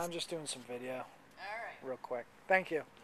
I'm just doing some video All right. real quick. Thank you.